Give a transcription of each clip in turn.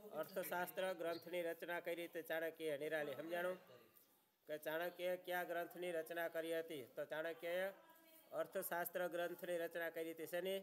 અર્થશાસ્ત્ર ગ્રંથની રચના કરી હતી ચાણક્યએ? નિરાલી સમજાણું કે ચાણક્યએ કયા ગ્રંથની રચના કરી હતી? તો ચાણક્યએ અર્થશાસ્ત્ર ગ્રંથની રચના કરી હતી. શેની?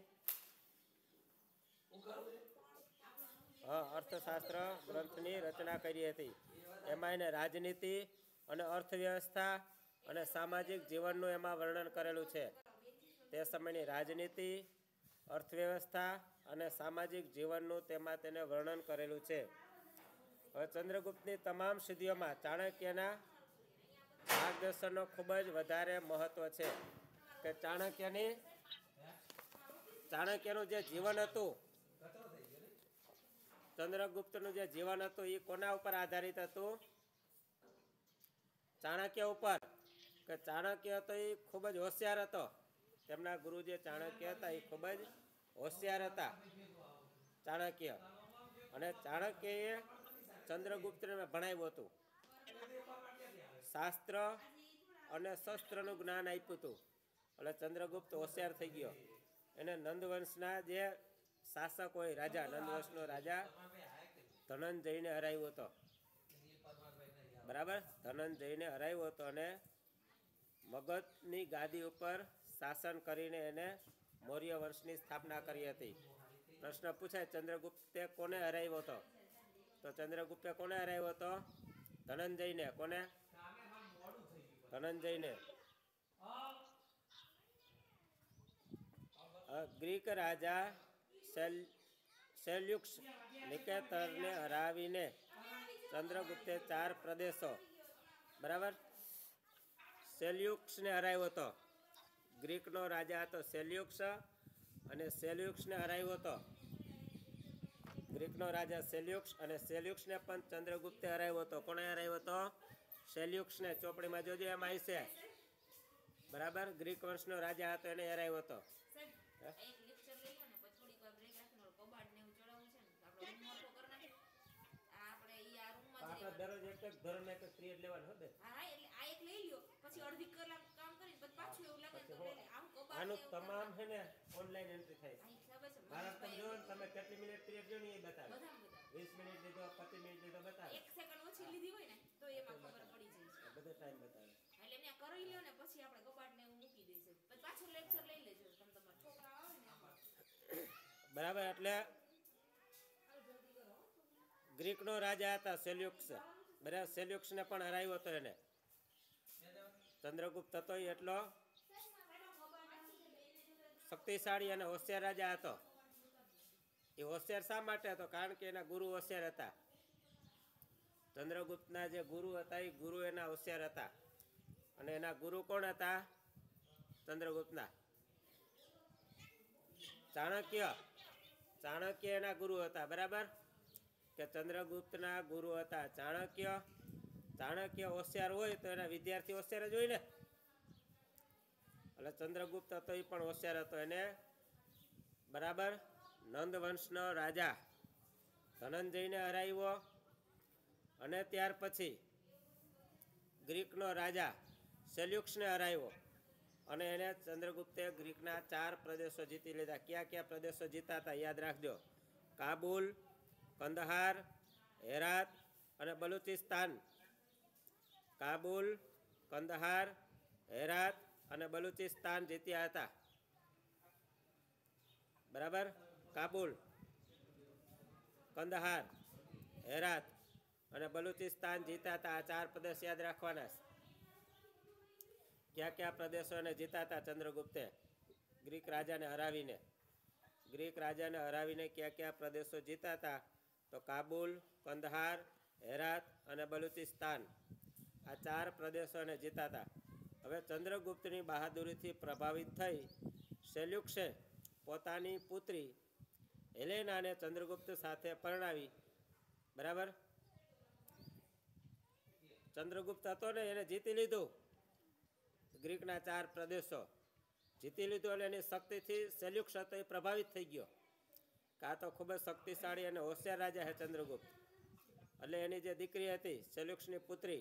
હા, અર્થશાસ્ત્ર ગ્રંથની રચના કરી હતી. એમાં એને રાજનીતિ અને અર્થવ્યવસ્થા અને સામાજિક જીવનનું એમાં વર્ણન કરેલું છે. તે સમયની રાજનીતિ, અર્થવ્યવસ્થા અને સામાજિક જીવનનું તેમાં તેને વર્ણન કરેલું છે. હવે ચંદ્રગુપ્તની તમામ સિદ્ધિઓમાં ચાણક્યના માર્ગદર્શનનો ખૂબ જ વધારે મહત્વ છે. કે ચાણક્યનું જે જીવન હતું, ચંદ્રગુપ્તનું જે જીવન હતું એ કોના ઉપર આધારિત હતું? ચાણક્ય ઉપર. કે ચાણક્ય હતો એ ખૂબ જ હોશિયાર હતો. તેમના ગુરુ જે ચાણક્ય હતા એ ખૂબ જ હોશિયાર હતા, ચાણક્ય. અને ચાણક્યએ ચંદ્રગુપ્તને ભણાવ્યું હતું. શાસ્ત્ર અને શસ્ત્રનું જ્ઞાન આપ્યું હતું. એટલે ચંદ્રગુપ્ત હોશિયાર થઈ ગયો. એને નંદવંશના જે શાસક હોય, રાજા, નંદવંશનો રાજા ધનંજયને હરાવ્યો હતો. બરાબર, ધનંજયને હરાવ્યો હતો અને મગધની ગાદી ઉપર શાસન કરીને એને મૌર્ય વંશની સ્થાપના કરી હતી. પ્રશ્ન પૂછાય, ચંદ્રગુપ્તે કોને હરાવ્યો હતો? તો ચંદ્રગુપ્તે કોને હરાવ્યો હતો? ધનંજયને. કોને? ધનંજયને. ગ્રીક રાજા સેલ્યુક્સ નિકેતરને હરાવીને ચંદ્રગુપ્તે 4 પ્રદેશો, બરાબર, સેલ્યુક્સને હરાવ્યો હતો. ગ્રીકનો રાજા હતો સેલ્યુક્સ, અને સેલ્યુક્સને હરાવ્યો હતો. ગ્રીકનો રાજા સેલ્યુક્સ, અને સેલ્યુક્સને પણ ચંદ્રગુપ્તે હરાવ્યો હતો. કોને હરાવ્યો હતો? સેલ્યુક્સને. ચોપડીમાં જોજો એમ આવી છે. બરાબર, ગ્રીક વંશનો રાજા હતો એને હરાવ્યો હતો. દરરોજ એક ધોરણ એક પીરિયડ લેવાનો હતો. આનું તમામ છે ને ઓનલાઈન એન્ટ્રી થાય. મારા તમે જો તમે કેટલી મિનિટ પીરિયડ જો ને એ બતાવે. 20 મિનિટ લીધો, 25 મિનિટ લીધો બતાવે. 1 સેકન્ડ ઓછી લીધી હોય ને તો એમાં ખબર પડી જાય. બધો ટાઈમ બતાવે. એટલે એમને કરી લ્યો ને પછી આપણે કપાટને એવું મૂકી દઈશું. પછી પાછું લેક્ચર લઈ લેજો તમે તમારા છોકરા આવે ને. બરાબર, એટલે ગ્રીકનો રાજા હતા સેલ્યુક્સ. બરાબર, સેલ્યુક્સને પણ હરાવ્યો હતો એને. ચંદ્રગુપ્ત હતો એટલો શક્તિશાળી અને હોશિયાર રાજા હતો. એ હોશિયાર શા માટે હતો? કારણ કે એના ગુરુ હોશિયાર હતા. ચંદ્રગુપ્તના જે ગુરુ હતા એ ગુરુ એના હોશિયાર હતા. અને એના ગુરુ કોણ હતા? ચંદ્રગુપ્તના ચાણક્ય. ચાણક્ય એના ગુરુ હતા. બરાબર, કે ચંદ્રગુપ્તના ગુરુ હતા ચાણક્ય. ચાણક્ય હોશિયાર હોય તો એના વિદ્યાર્થી હોશિયાર જ હોય ને. એટલે ચંદ્રગુપ્ત હતો એ પણ હોશિયાર હતો. એને બરાબર નંદવંશનો રાજા ધનંજયને હરાવ્યો. અને ત્યાર પછી ગ્રીકનો રાજા સેલ્યુક્સને હરાવ્યો. અને એને ચંદ્રગુપ્તે ગ્રીકના 4 પ્રદેશો જીતી લીધા. કયા કયા પ્રદેશો જીતા હતા યાદ રાખજો? કાબુલ, કંદહાર, હેરાત અને બલુચિસ્તાન. કાબુલ, કંદહાર, હેરાત અને બલુચિસ્તાન જીત્યા હતા. બરાબર, કાબુલ, કંદહાર, હેરાત અને બલુચિસ્તાન જીત્યા હતા. આ 4 પ્રદેશ યાદ રાખવાના. કયા કયા પ્રદેશો એને જીતા હતા ચંદ્રગુપ્તે ગ્રીક રાજાને હરાવીને? ગ્રીક રાજાને હરાવીને કયા કયા પ્રદેશો જીતા હતા? તો કાબુલ, કંદહાર, હેરાત અને બલુચિસ્તાન. આ 4 પ્રદેશો એને જીતા હતા. હવે ચંદ્રગુપ્તની બહાદુરીથી પ્રભાવિત થઈ સેલ્યુક્સે પોતાની પુત્રી હેલેનાને ચંદ્રગુપ્ત સાથે પરણાવી. બરાબર, ચંદ્રગુપ્ત હતો ને એને જીતી લીધું. ગ્રીકના 4 પ્રદેશો જીતી લીધું. એટલે એની શક્તિથી સેલ્યુક્સ હતો એ પ્રભાવિત થઈ ગયો. આ તો ખૂબ જ શક્તિશાળી અને હોશિયાર રાજા છે ચંદ્રગુપ્ત. એટલે એની જે દીકરી હતી સેલ્યુક્સની પુત્રી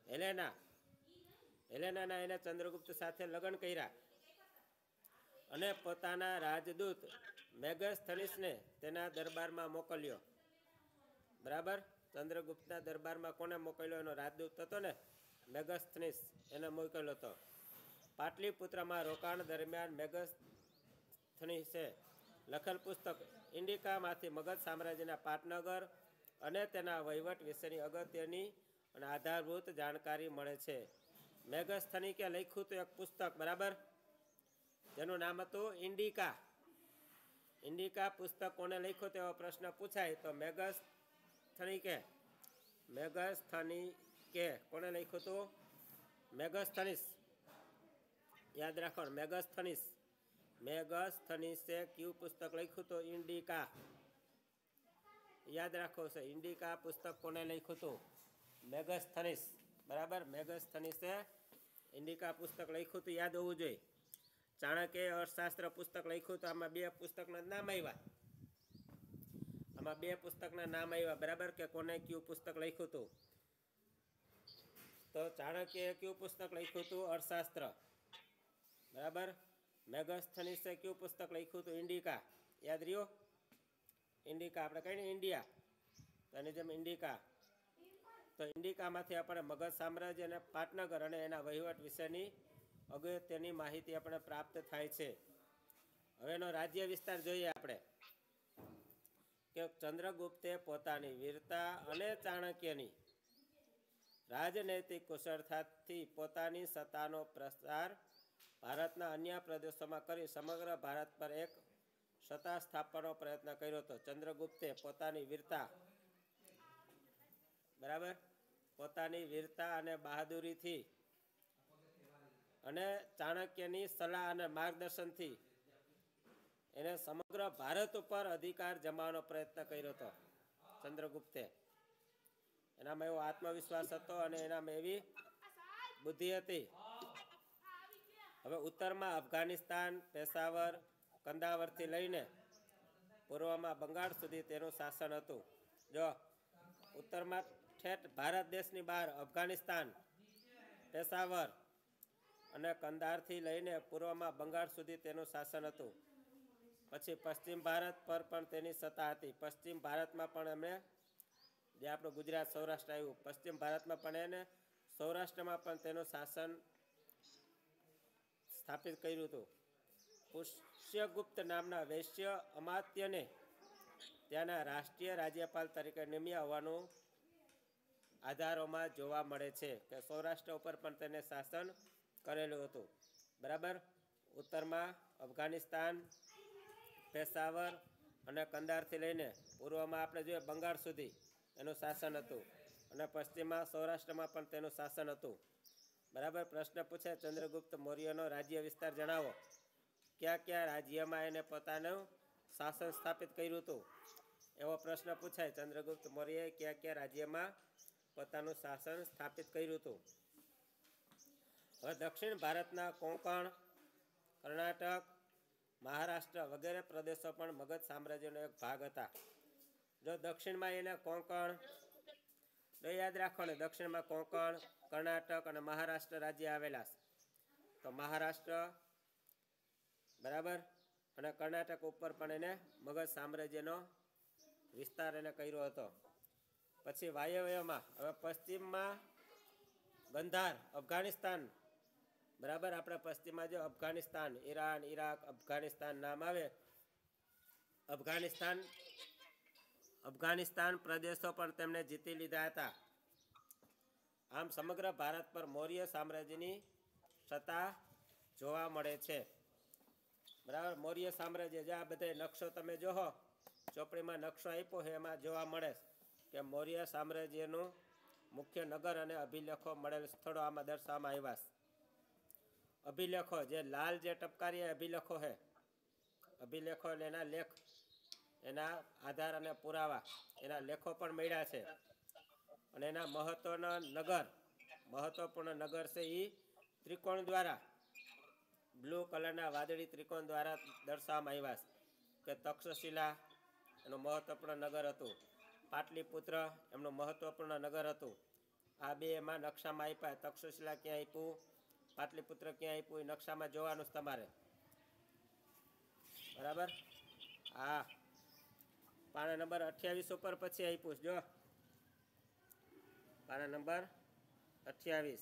હેલેનાના એને ચંદ્રગુપ્ત સાથે લગ્ન કર્યા. અને પોતાના રાજદૂત મેગસ્થનીસને તેના દરબારમાં મોકલ્યો. બરાબર. ચંદ્રગુપ્તના દરબારમાં કોને મોકલ્યો? એનો રાજદૂત હતો ને, મેગસ્થનીસ, એને મોકલ્યો હતો. પાટલીપુત્રમાં રોકાણ દરમિયાન મેગસ્થનીસે લખેલ પુસ્તક ઇન્ડિકામાંથી મગધ સામ્રાજ્યના પાટનગર અને તેના વહીવટ વિશેની અગત્યની અને આધારભૂત જાણકારી મળે છે. મેગસ્થનીકે લખ્યું હતું એક પુસ્તક, બરાબર, જેનું નામ હતું ઇન્ડિકા. ઇન્ડિકા પુસ્તક કોને લખ્યું તેવો પ્રશ્ન પૂછાય તો મેગસ્થનીકે કોને લખ્યું હતું? મેગસ્થનીસ. યાદ રાખો, મેગસ્થનીસે કયું પુસ્તક લખ્યું હતું? ઇન્ડિકા. યાદ રાખો છે, ઇન્ડિકા પુસ્તક કોને લખ્યું હતું? મેગસ્થનીસ. બરાબર, મેગસ્થનીસે ઇન્ડિકા પુસ્તક લખ્યું હતું, યાદ હોવું જોઈએ. ચાણક્યે અર્થશાસ્ત્ર પુસ્તક લખ્યું તો આમાં બે પુસ્તકના નામ આવ્યા. બરાબર, કે કોને કયું પુસ્તક લખ્યું હતું? તો ચાણક્યએ કયું પુસ્તક લખ્યું હતું? અર્થશાસ્ત્ર. બરાબર. મેગસ્થનીસે કયું પુસ્તક લખ્યું હતું? ઇન્ડિકા. યાદ રહ્યો? ઇન્ડિકા આપણે કહીએ ને ઇન્ડિયા, તો એની જેમ ઇન્ડિકા. તો ઇન્ડિકામાંથી આપણે મગધ સામ્રાજ્ય અને પાટનગર અને એના વહીવટ વિશેની અગત્યની માહિતી આપણે પ્રાપ્ત થાય છે. હવે એનો રાજ્ય વિસ્તાર જોઈએ આપણે, કે ચંદ્રગુપ્તે પોતાની વીરતા અને ચાણક્યની રાજનૈતિક કુશળતાથી પોતાની સત્તાનો પ્રસાર ભારતના અન્ય પ્રદેશોમાં કરી સમગ્ર ભારત પર એક સત્તા સ્થાપવાનો પ્રયત્ન કર્યો હતો. ચંદ્રગુપ્તે પોતાની વીરતા, બરાબર, પોતાની વીરતા અને બહાદુરીથી અને ચાણક્યની સલાહ અને માર્ગદર્શનથી એને સમગ્ર ભારત ઉપર અધિકાર જમાવવાનો પ્રયત્ન કર્યો હતો. ચંદ્રગુપ્તે, એનામાં એવો આત્મવિશ્વાસ હતો અને એનામાં એવી બુદ્ધિ હતી. હવે ઉત્તરમાં અફઘાનિસ્તાન, પેશાવર, કંદાવરથી લઈને પૂર્વમાં બંગાળ સુધી તેનું શાસન હતું. જો ઉત્તરમાં ઠેઠ ભારત દેશની બહાર અફઘાનિસ્તાન, પેશાવર અને કંદારથી લઈને પૂર્વમાં બંગાળ સુધી તેનું શાસન હતું. પછી પશ્ચિમ ભારત પર પણ તેની સત્તા હતી. પશ્ચિમ ભારતમાં પણ એમણે, જે આપણું ગુજરાત સૌરાષ્ટ્ર આવ્યું, પશ્ચિમ ભારતમાં પણ એને સૌરાષ્ટ્રમાં પણ તેનું શાસન સ્થાપિત કર્યું હતું. પુષ્યગુપ્ત નામના વૈશ્ય અમાત્યને ત્યાંના રાષ્ટ્રીય રાજ્યપાલ તરીકે નિમ્યા હોવાનું આધારોમાં જોવા મળે છે, કે સૌરાષ્ટ્ર ઉપર પણ તેને શાસન કરેલું હતું. બરાબર. ઉત્તરમાં અફઘાનિસ્તાન, પેશાવર અને કંદારથી લઈને પૂર્વમાં આપણે જોઈએ બંગાળ સુધી એનું શાસન હતું, અને પશ્ચિમમાં સૌરાષ્ટ્રમાં પણ તેનું શાસન હતું. બરાબર. પ્રશ્ન પૂછે, ચંદ્રગુપ્ત મૌર્યનો રાજ્ય વિસ્તાર જણાવો. કયા કયા રાજ્યમાં એને પોતાનું શાસન સ્થાપિત કર્યું હતું? એવો પ્રશ્ન પૂછાય. ચંદ્રગુપ્ત મૌર્યએ કયા કયા રાજ્યમાં પોતાનું શાસન સ્થાપિત કર્યું હતું? હવે દક્ષિણ ભારતના કોંકણ, કર્ણાટક, મહારાષ્ટ્ર વગેરે પ્રદેશો પણ મગધ સામ્રાજ્યનો એક ભાગ હતા. જો દક્ષિણમાં એને કોંકણ, યાદ રાખો ને, દક્ષિણમાં કોંકણ, કર્ણાટક અને મહારાષ્ટ્ર રાજ્ય આવેલા છે. તો મહારાષ્ટ્ર, બરાબર, અને કર્ણાટક ઉપર પણ એને મગધ સામ્રાજ્યનો વિસ્તાર એને કર્યો હતો. પછી વાયવ્યમાં, હવે પશ્ચિમમાં ગંધાર, અફઘાનિસ્તાન, બરાબર, આપણે પશ્ચિમમાં જો અફઘાનિસ્તાન, ઈરાન, ઈરાક, અફઘાનિસ્તાન નામ આવે, અફઘાનિસ્તાન પ્રદેશો પણ તેમણે જીતી લીધા હતા. આમ સમગ્ર ભારત પર મૌર્ય સામ્રાજ્યની સત્તા જોવા મળે છે. બરાબર. મૌર્ય સામ્રાજ્ય, જે આ બધા નકશો તમે જોહો, ચોપડીમાં નકશો આપ્યો છે, એમાં જોવા મળે કે મૌર્ય સામ્રાજ્યનું મુખ્ય નગર અને અભિલેખો મળેલ સ્થળો આમાં દર્શાવવામાં આવ્યા. અભિલેખો, જે લાલ જે ટપકારી અભિલેખો છે, અભિલેખો એટલે એના લેખ, એના આધાર અને પુરાવા, એના લેખો પણ મળ્યા છે. અને એના મહત્વપૂર્ણ નગર છે એ ત્રિકોણ દ્વારા, બ્લુ કલરના વાદળી ત્રિકોણ દ્વારા દર્શાવવામાં આવ્યા છે. કે તક્ષશિલા એનું મહત્વપૂર્ણ નગર હતું, પાટલીપુત્ર એમનું મહત્વપૂર્ણ નગર હતું. આ બે એમાં નકશામાં આપ્યા. તક્ષશિલા ક્યાં આપ્યું, પાટલીપુત્ર ક્યાં આપ્યું, એ નકશામાં જોવાનું છે તમારે. બરાબર. હા, પાના નંબર 28 ઉપર પછી આપ્યું જો, પાના નંબર 28.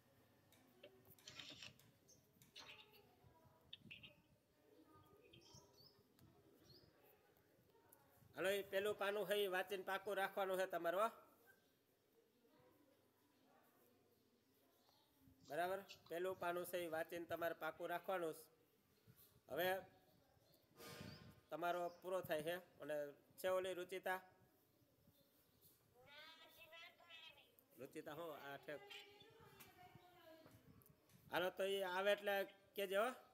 હાલો એ પેલું પાનું છે એ વાંચીને પાકું રાખવાનું છે તમારું, હો. બરાબર, પેલું પાનું છે એ વાંચીને તમારે પાકું રાખવાનું. હવે તમારો પૂરો થાય છે અને છે ઓલી રુચિતા હો આ ઠેક. હાલો તો એ આવે એટલે કેજો, હો.